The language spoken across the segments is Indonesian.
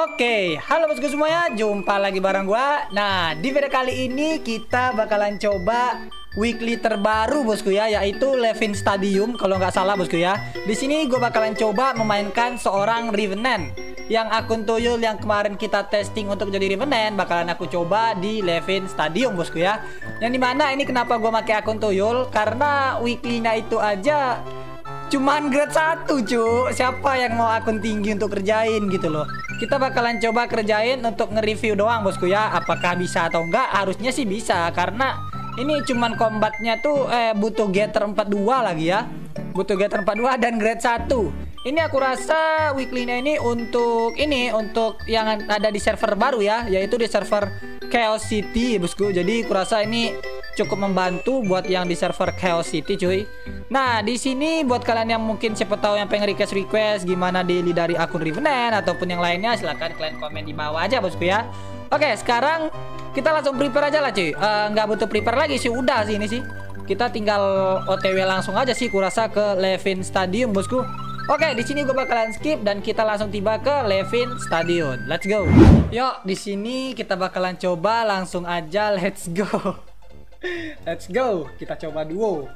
Oke, halo bosku semuanya, jumpa lagi bareng gua. Nah, di video kali ini kita bakalan coba weekly terbaru bosku ya, yaitu Levin Stadium kalau nggak salah bosku ya. Di sini gue bakalan coba memainkan seorang Revenant yang akun tuyul yang kemarin kita testing untuk jadi Revenant bakalan aku coba di Levin Stadium bosku ya. Yang dimana ini kenapa gue pakai akun tuyul, karena weekly-nya itu aja cuman grade 1 cu. Siapa yang mau akun tinggi untuk kerjain gitu loh. Kita bakalan coba kerjain untuk nge-review doang bosku ya. Apakah bisa atau enggak? Harusnya sih bisa, karena ini cuman combatnya tuh butuh getter 42 lagi ya. Butuh getter 42 dan grade 1. Ini aku rasa weekly-nya ini untuk yang ada di server baru ya, yaitu di server Chaos City bosku. Jadi aku rasa ini cukup membantu buat yang di server Chaos City cuy. Nah, di sini buat kalian yang mungkin siapa tahu yang pengen request gimana daily dari akun Revenant ataupun yang lainnya, silahkan kalian komen di bawah aja bosku ya. Oke, sekarang kita langsung prepare aja lah cuy. Nggak butuh prepare lagi sih, udah sih ini sih. Kita tinggal OTW langsung aja sih kurasa ke Levin Stadium bosku. Oke, di sini gue bakalan skip dan kita langsung tiba ke Levin Stadium. Let's go. Yuk, di sini kita bakalan coba langsung aja. Let's go. Let's go. Kita coba duo.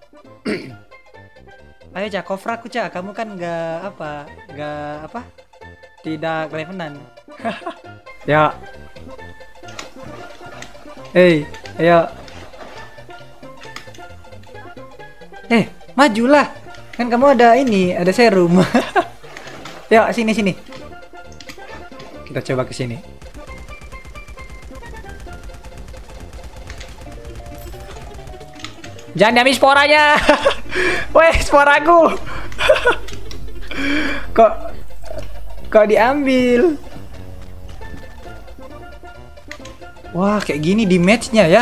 Ayo Cak, Kofra aku Cak. Kamu kan nggak apa? Tidak Revenant. Ya. Hey, ayo. Majulah. Kan kamu ada ada serum. Yuk, sini. Kita coba ke sini. Jangan diambil sporanya. Weh, sporaku. Kok diambil? Wah, kayak gini di matchnya ya.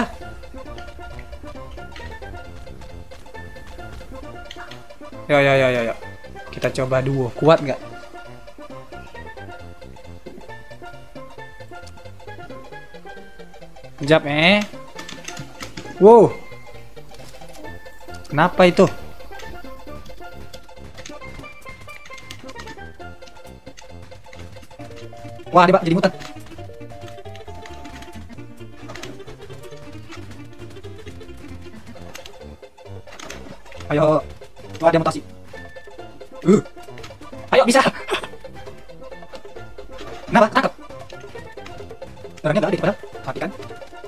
Yo. Kita coba duo. Kuat nggak? Jap Wow. Kenapa itu? Wah, dia jadi mutan. Ayo. Wah, dia mutasi. Ayo, bisa. Kenapa? Tangkap. Orangnya gak ada padahal. Mati kan?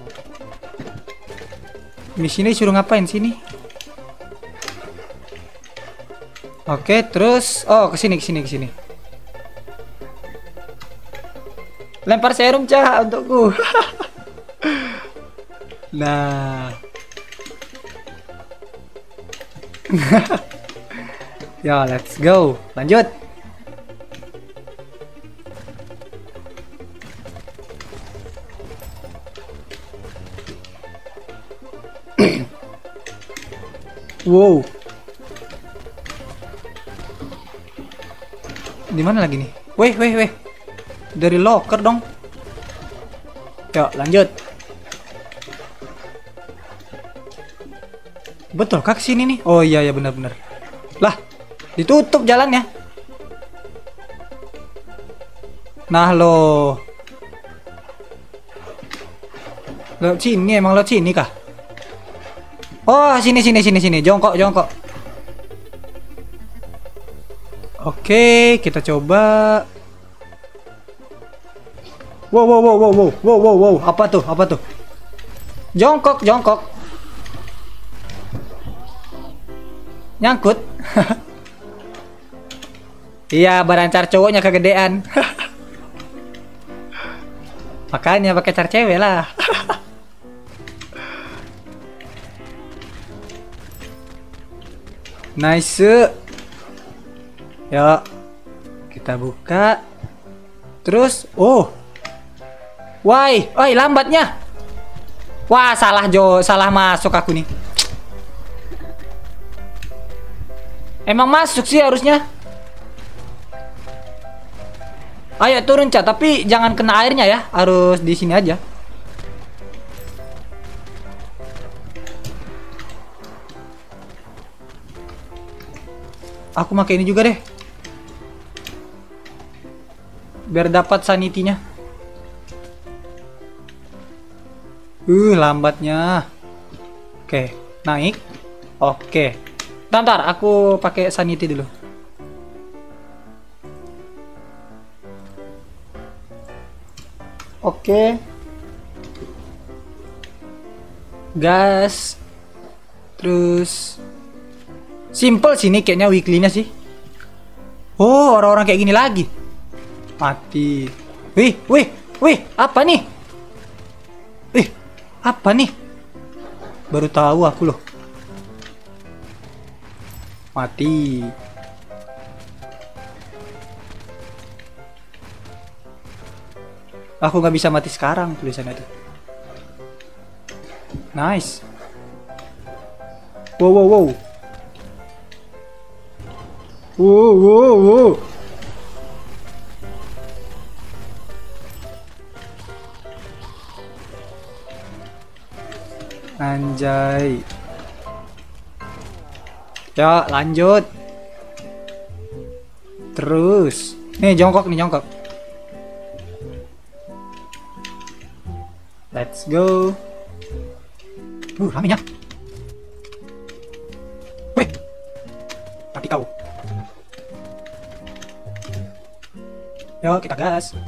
Di sini suruh ngapain sini? Oke, terus ke sini. Lempar serum Cah untukku. Nah. Ya, let's go. Lanjut. Wow. Di mana lagi nih? Weh. Dari locker dong. Yuk, lanjut. Betul kah sini nih? Oh iya benar. Lah, ditutup jalannya. Nah lo. Lewat sini emang lewat sini kah? Oh, sini. Jongkok. Oke, kita coba. Wow. Apa tuh? Jongkok. Nyangkut. Iya, barancar cowoknya kegedean. Makanya pakai car cewek lah. Nice. Yuk, kita buka. Terus, why lambatnya. Wah, salah masuk aku nih. Emang masuk sih harusnya. Ayo turun Cak, tapi jangan kena airnya ya. Harus di sini aja. Aku pakai ini juga deh. biar dapat sanitinya. Lambatnya. Oke, naik. Oke. Ntar, aku pakai sanity dulu. Oke. Gas. Terus simple sih ini kayaknya weekly-nya sih. Oh, orang-orang kayak gini lagi. Mati. Wih, apa nih? Apa nih? Baru tahu aku loh. Mati. Aku nggak bisa mati sekarang tulisannya tuh. Nice. Wow. Wow. Anjay. Ya, lanjut. Terus. Nih, jongkok. Let's go. Ramenya. Weh. Mati kau. Yuk, kita gas.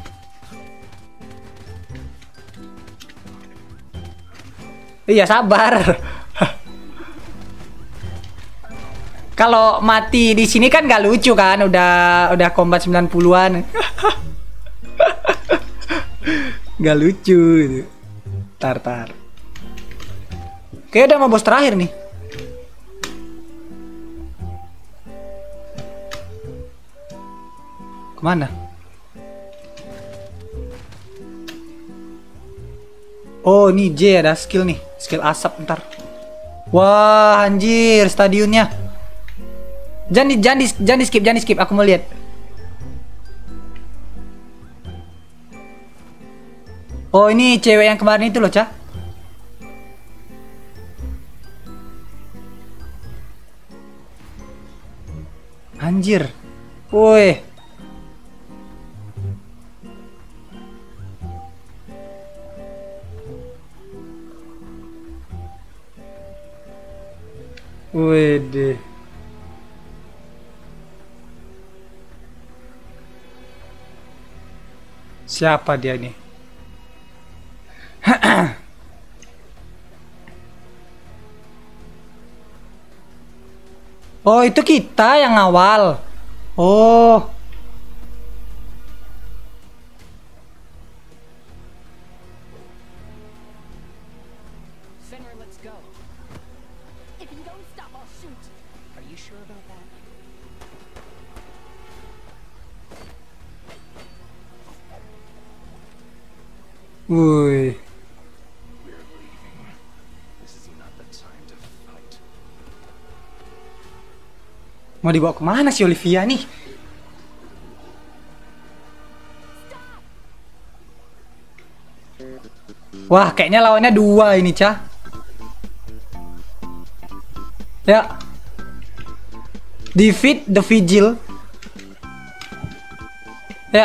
Iya, sabar. Kalau mati di sini kan gak lucu kan, udah combat 90-an. Gak lucu gitu. Tar. Kayaknya udah mau bos terakhir nih. Kemana? Oh, ini J ada skill nih. Skill asap ntar. Wah, anjir, stadionnya. Jangan di skip, aku mau lihat. Oh, ini cewek yang kemarin itu loh, Cah. Anjir. Woi. Wede. Siapa dia ini? Oh, itu kita yang awal. Oh. Fenrir, let's go. If you don't stop, I'll shoot. Are you sure about that? Woi. Mau dibawa kemana sih Olivia nih? Wah, kayaknya lawannya 2 ini, Cah. Ya. Defeat the Vigil. Ya.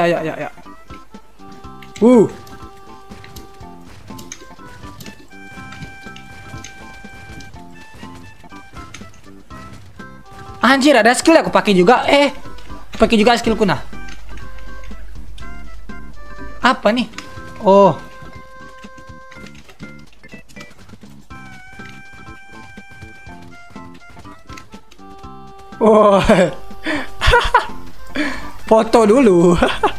Anjir, ada skill aku pakai juga. Pakai juga skillku nah. Apa nih? Oh. Oh. Foto dulu.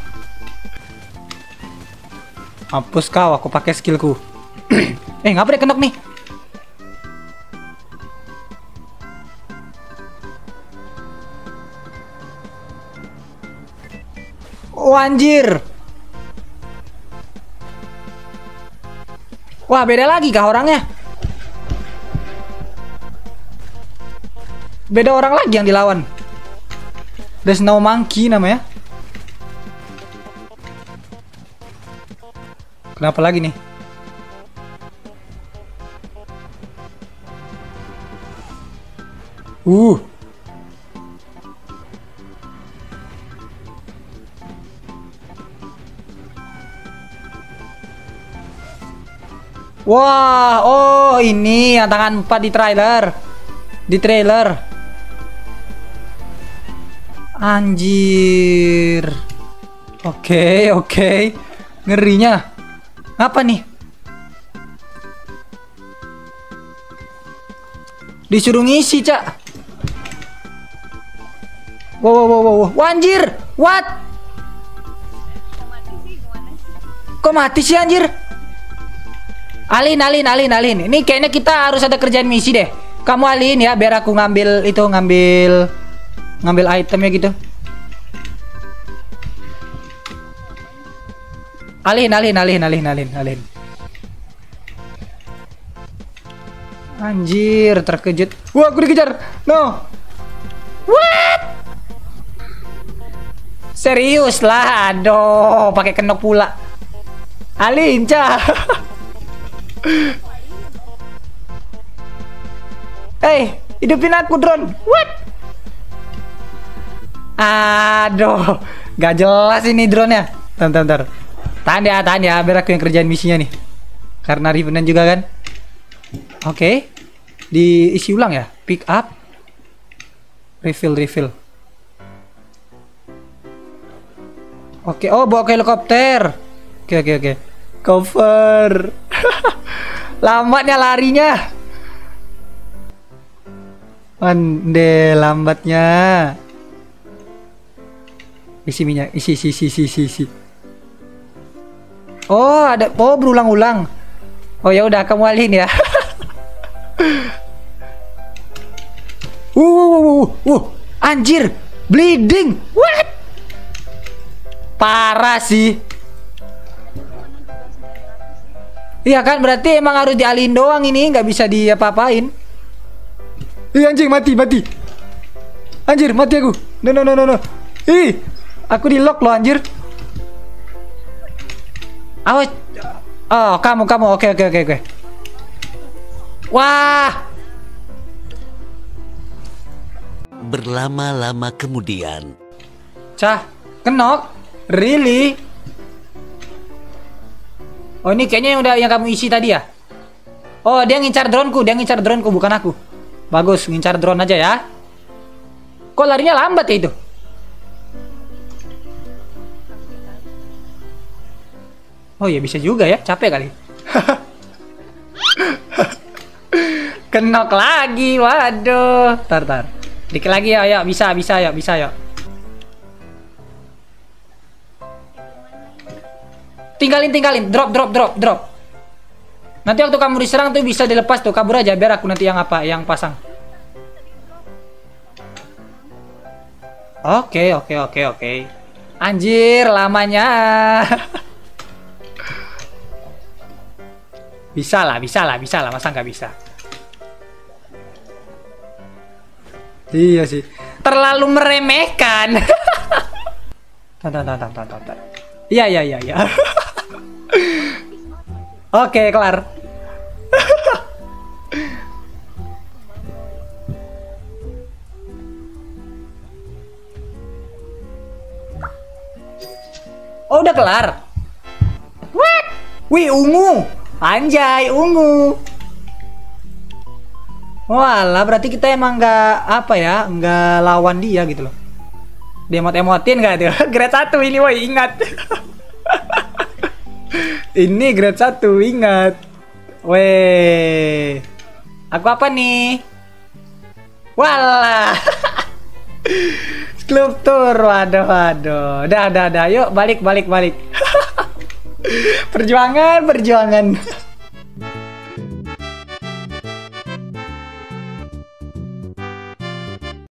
Hapus kau, aku pakai skillku. Ngapa dia kenok nih? Oh, anjir. Wah, beda lagi kah orangnya? Beda orang lagi yang dilawan. The Snow Monkey namanya. Kenapa lagi nih? Wah, oh ini yang tangan 4 di trailer. Di trailer. Anjir. Oke, oke. Ngerinya. Apa nih? Disuruh ngisi, Cak. Wow, wow, wow, wow. Wah, anjir. What? Kok mati sih, anjir? Alin. Ini kayaknya kita harus ada kerjaan misi deh. Kamu alin ya, biar aku ngambil itu, ngambil itemnya gitu. Alin. Anjir, terkejut. Wah, aku dikejar. No. What? Serius lah, aduh, pakai kenok pula. Alin, Cah. Hey, hidupin aku drone. What? Aduh, gak jelas ini drone-nya. Bentar. Tahan ya, biar aku yang kerjain misinya nih. Karena Revenant juga kan. Oke. Diisi ulang ya. Pick up. Refill. Oke, oh bawa ke helikopter. Oke. Cover. Lambatnya larinya. Ande lambatnya. Isi minyak, isi. Oh, ada berulang-ulang. Oh ya udah, kamu alihin ya. Anjir, bleeding. What? Parah sih. Iya kan, berarti emang harus dialihin doang ini, nggak bisa diapa-apain. Ih, anjing, mati. Anjir, mati aku. No. Ih, aku di lock loh, anjir. Awas. Oh, kamu. Oke. Wah. Berlama-lama kemudian. Cah, kenok? Really? Oh, ini kayaknya yang kamu isi tadi ya? Oh, dia ngincar droneku, bukan aku. Bagus, ngincar drone aja ya. Kok larinya lambat ya itu? Oh ya bisa juga ya, capek kali. Kenok lagi, waduh. Tar. Dikit lagi ya, ayo, bisa ya. Tinggalin, drop. Nanti waktu kamu diserang tuh bisa dilepas tuh, kabur aja biar aku nanti yang pasang. Oke. Anjir, lamanya. Bisa lah, masa nggak bisa? Iya sih, terlalu meremehkan. Tar. Iya. Oke, kelar. Oh, udah kelar. What? Wih, ungu. Anjay, ungu. Walah, berarti kita emang nggak lawan dia gitu loh. Dia emotin nggak tuh? Grade 1 ini, woi, ingat. Ini grade 1, ingat. Weh. Aku apa nih? Walah. Skulptur, waduh. Dah. Yuk, balik. Perjuangan.